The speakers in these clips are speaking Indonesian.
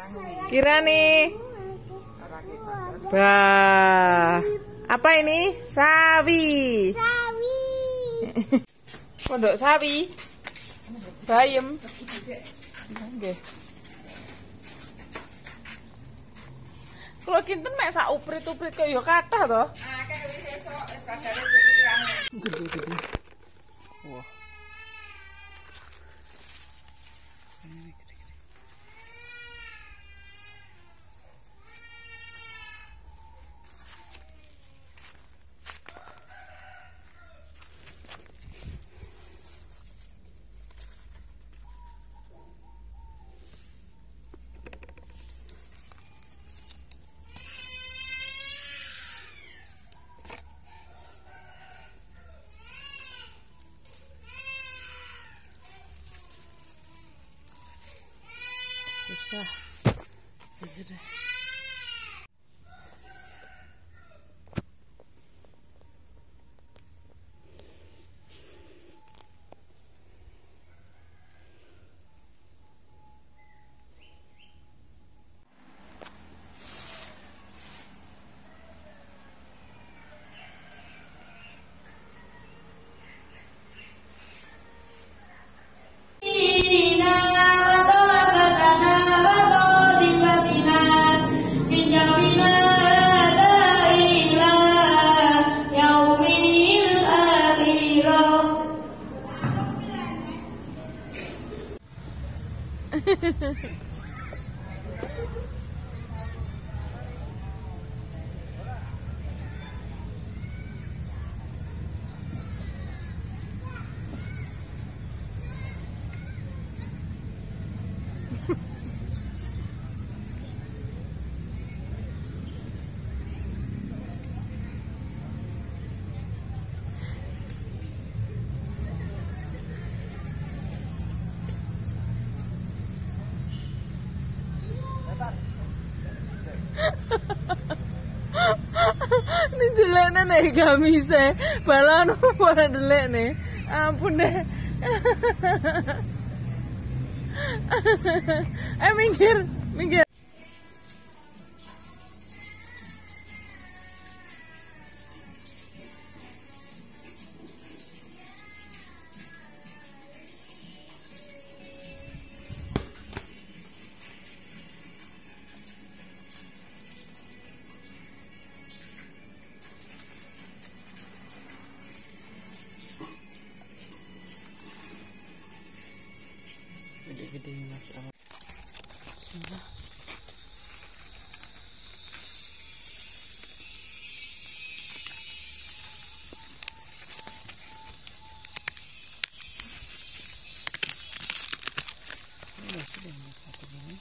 Kirani. Bah. Apa ini? Sawi. Sawi. Pondok sawi. Bayem. Nggih. Kalau kinten mek sak uprit-uprit kok ya kathah to. Akeh wis esuk badane pikiran. Gede-gede. Wah. Susah. Sudah. Ini jelek nih gamise balon pada jelek nih. Ampun deh. Minggir, minggir. Gede-gede masuk Allah. Bismillah. Ini sudah satu ini.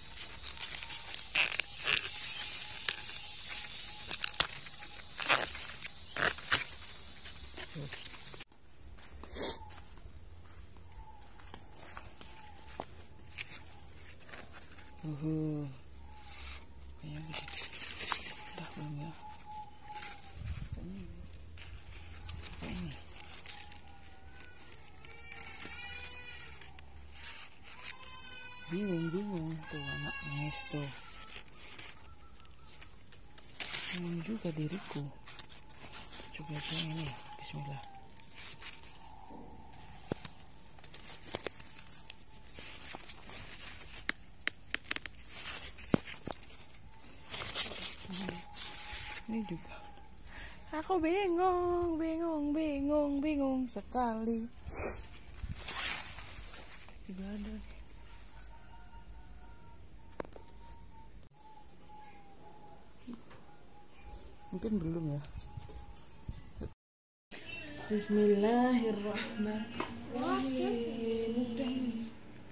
Kayak gitu. Udah belum ya? Ini. Bingung tuh anak mes tuh. Bingung juga diriku. Coba aja ini. Bismillah. Ini juga aku bingung sekali. Ibadah. Mungkin belum ya. Bismillahirrahmanirrahim.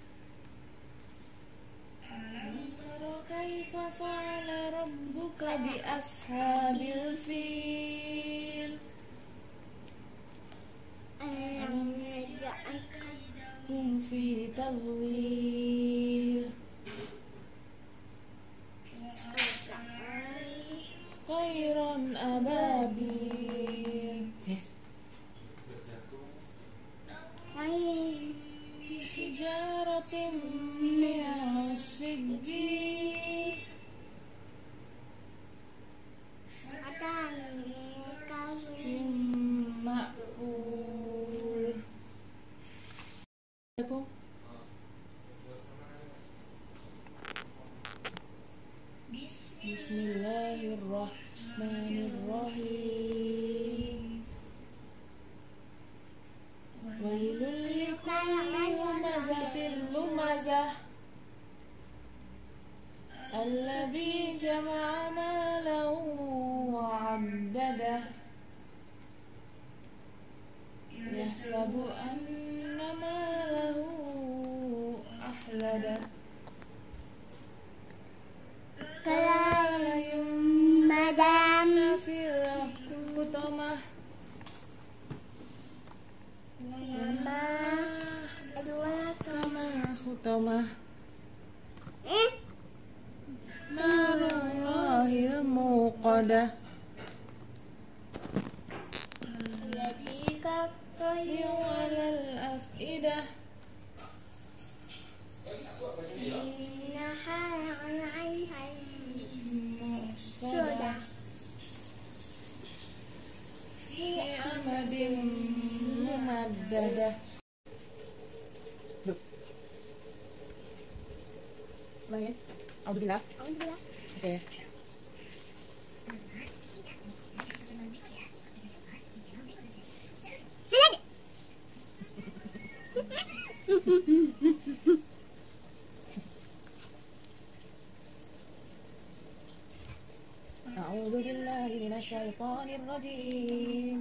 Kaifa fa'ala rabbuka bi ashabil fil. Alam naj'alhum fi tadlil. Khairan ababil. Hijaratim min sijil. Bismillahirrahmanirrahim. Wailul likulli humazatin lumazah alladzi jama'a malahu wa 'addadah yahsabu anna malahu ahlada Kala yumadam fil hutamah ma adwa kama hutamah narullahil muqadah alladzi kafayu walal afidah innaha 'alaiha sudah fi amadin mumaddadah. Lagi, alhamdulillah. alhamdulillah. Oke. Sini. A'udzu billahi minasyaitonir rajim.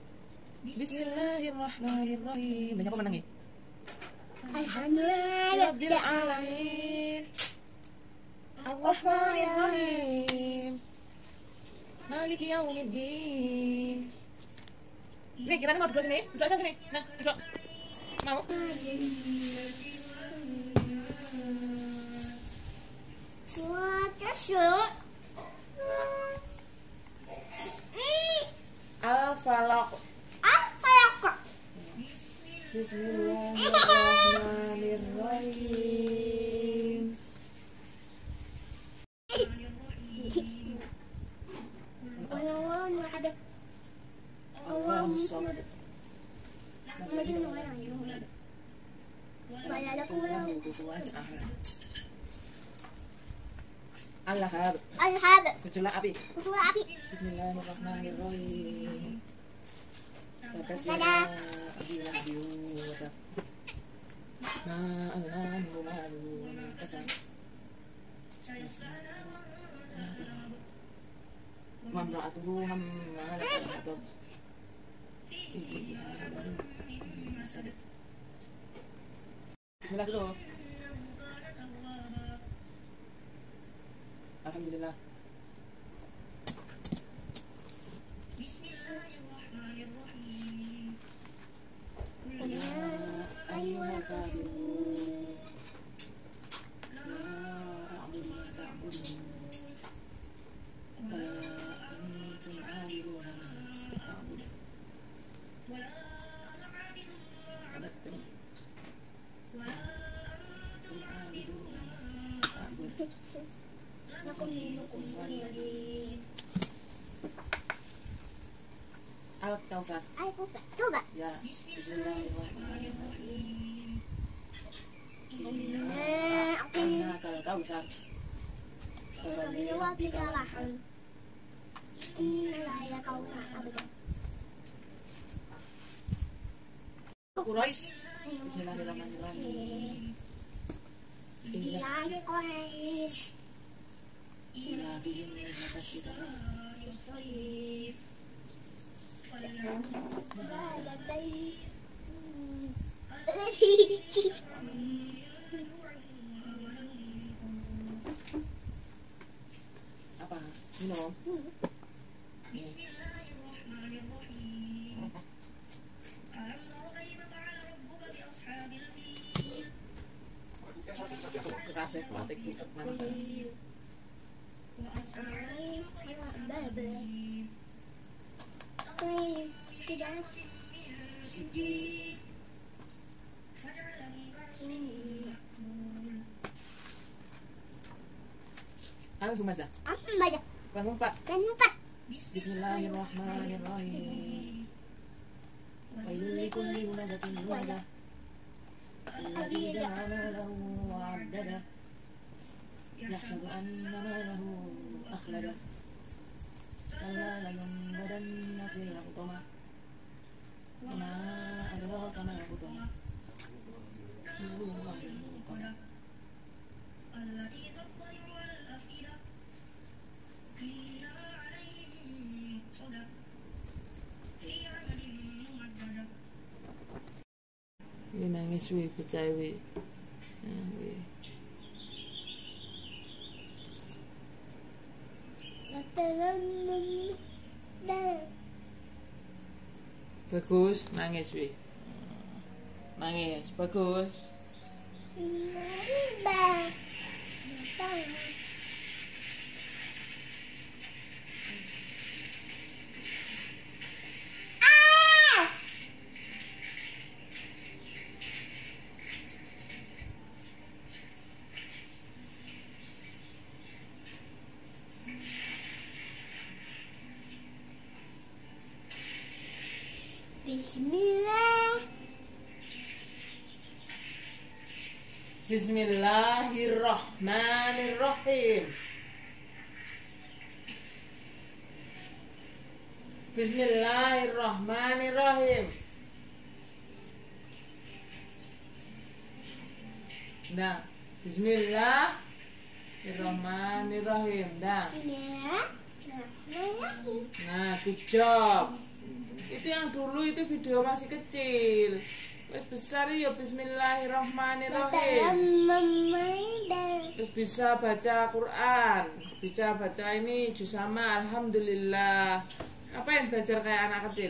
Bismillahirrahmanirrahim. Banyak pemenang ya? Alhamdulillah Rabbil alamin. Ar-Rahmanir-Rahim. Maliki yaumiddin. Nih, kirain mau duduk sini. Duduk aja sini. Nah, duduk. Mau? Cuaca syuk. Al-Falaq. Apa ya kok? Bismillahirrahmanirrahim. Orang-orang ada. Allahumma shalli ala kufuwan ahad. Al-Lahab. Al-Hab. Gejolak api. Kutul api. Bismillahirrahmanirrahim. Tabas Dadah. Abi Lahab wa tab. Ma aghna anhu maluhu wa ma kasab. Wa imra'atuhu hammalatal hatab. Fi jidiha hablum min masad. Bismillah dulu. Alhamdulillah. Ayyuhal kafirun la a'budu ma ta'budun wa antum 'abiduna ma a'budu abattum wa antum 'abiduna ma a'budu Lakum dinukum waliyadin. Al-Kautsar. Coba. Ya, bismillahirrahmanirrahim. Inna kal-kautsar. Fasalli li rabbika wanhar. Inna saya kautsar abada. Quraisy. Bismillahirrahmanirrahim. Inna Ilahi Quraisy. ila fihim rihlatas syita'i. Apa? Minum. Kafe matik mana? Tidak. Al-Humazah. Baca. Bangun Pak. Dan empat. Bismillahirrahmanirrahim. Wailul likulli humazatin lumazah alladzi jama'a malahu wa 'addadah yahsabu anna malahu akhlada kalla layumbadannna fil hutama wama adraka mal hutama Narullahil muqaddam. Ini nangis weh, percaya weh. Bagus, nangis weh. Nangis, bagus. Bismillah. Bismillahirrahmanirrahim. Bismillahirrahmanirrahim. Nah, Bismillahirrahmanirrahim. Dah. Bismillahirrahmanirrahim. Nah, good job. Itu yang dulu itu video masih kecil. Wes besar ya Bismillahirrahmanirrahim. Terus bisa baca Quran, bisa baca ini juz amma alhamdulillah. Ngapain belajar kayak anak kecil?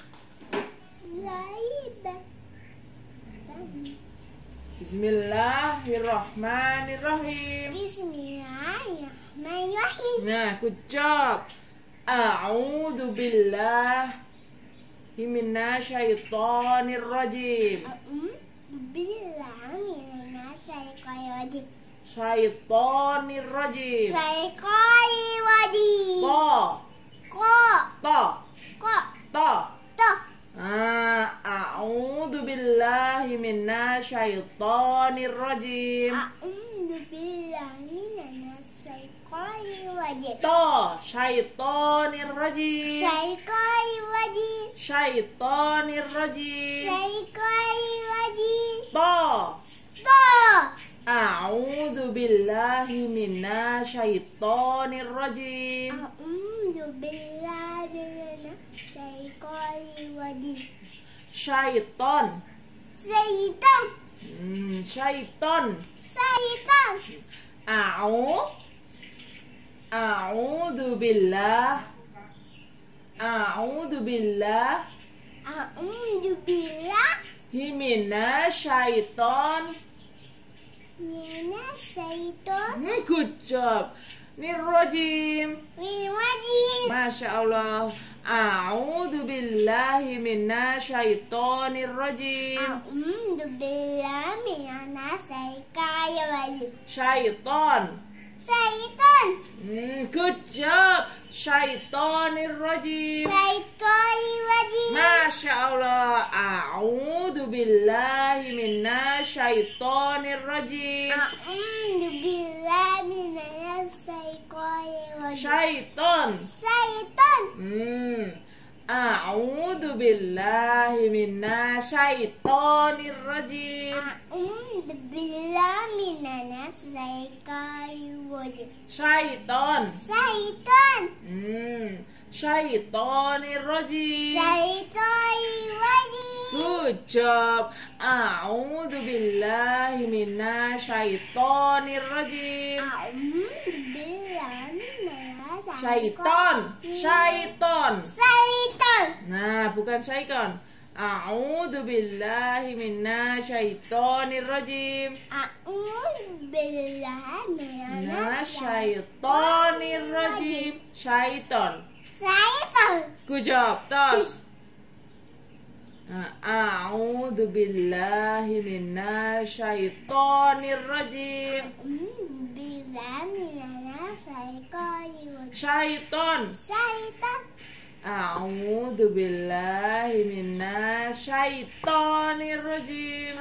Bismillahirrahmanirrahim. Bismillahirrahmanirrahim. Nah, good job. A'udzu billahi minasyaitonirrajim. Syaitonirrajim. A'udzu billahi minasyaitonirrajim. Syaitonirrajim. Syaitonirrajim. A'udzu billahi minasyaitonirrajim. Syaiton. Syaiton. A'udzu billahi minasyaiton. Good job. Nirrajim. Masya Allah. A'udzu billahi minasyaitonirrajim. Syaiton. Good job. Syaitonirrajim. Masya Allah. A'udzu billahi minasyaitonirrajim. Syaiton. A'udzu billahi minasyaitonirrajim. Syaiton. Syaitonirrajim. Good job. A'udzu billahi minasyaitonirrajim. Syaiton. Nah, bukan syaiton. A'udzu billahi minasyaitonirrajim. Minasyaitonirrajim. Syaiton. Good job. Tos. A'udzu billahi minasyaitonirrajim. Syaiton. A'udzu billahi minasyaitonirrajim.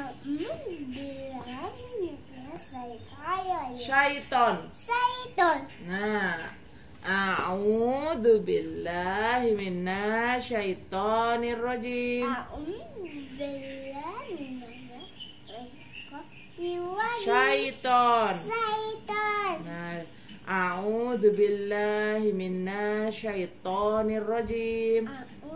Syaiton. Nah, A'udzu billahi minasyaitonir rajim. Syaiton. Nah, a'udzu billahi minasyaitonir rajim.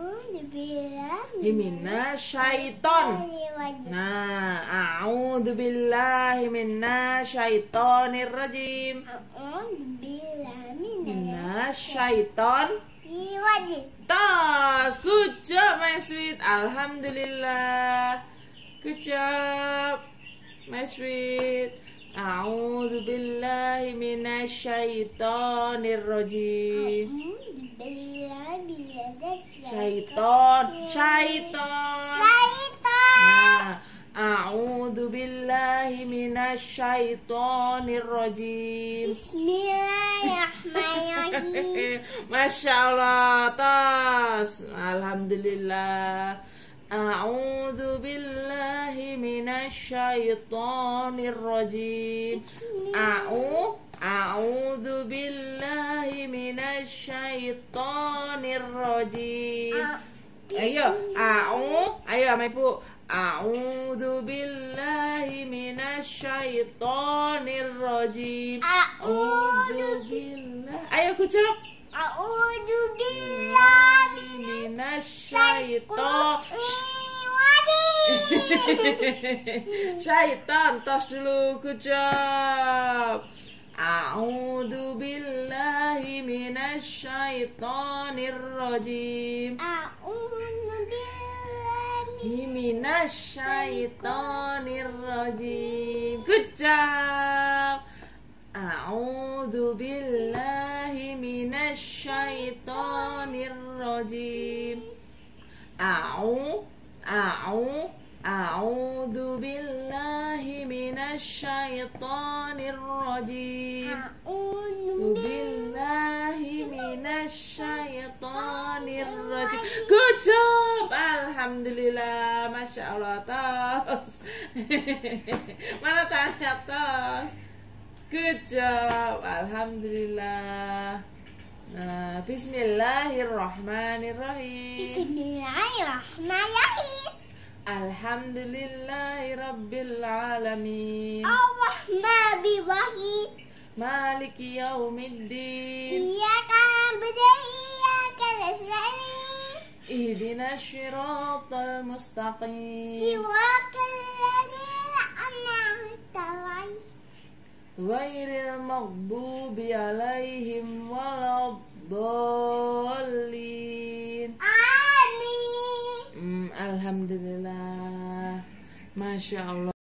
Minasyaiton. Nah, a'udzu billahi minasyaitonir rajim. Minasyaiton. Tas, good job my sweet. Alhamdulillah. Good job my sweet. A'udzu billahi minasyaitonir rajim. Syaiton. Nah, a'udzu billahi minasyaitonir rajim. Bismillahirrahmanirrahim. Masya Allah, tas. Alhamdulillah. A'udzu billahi minasyaitonir rajim. A'udzu billahi minasyaitonir rajim. Ayo, ayo sama ibu. A'udzu billahi minasyaitonir rajim. A'udzu billahi. Ayo kucuk. A'udzu billahi Syaitan, tas dulu, good job. A'udzu billahi minasyaitonir rajim. Minasyaitonir rajim. Good job. A'udzu billahi minasyaitonir rajim. A'udzu billahi minasyaitonir rajim. Billahi minasyaitonir rajim. Good job. Alhamdulillah. Masya Allah, tos. Mana tanya, tos? Good job. Alhamdulillah. Nah, bismillahirrahmanirrahim. Bismillahirrahmanirrahim. Alhamdulillahi rabbil alamin. Ar-Rahmanir-Rahim. Maliki yaumiddin. Iyyaka na'budu wa iyyaka nasta'in. Ihdinas syiratal mustaqim. Siratal ladzina an'amta 'alaihim. Ghairil maghdubi 'alaihim waladdallin. Amin. Alhamdulillah. Masya Allah.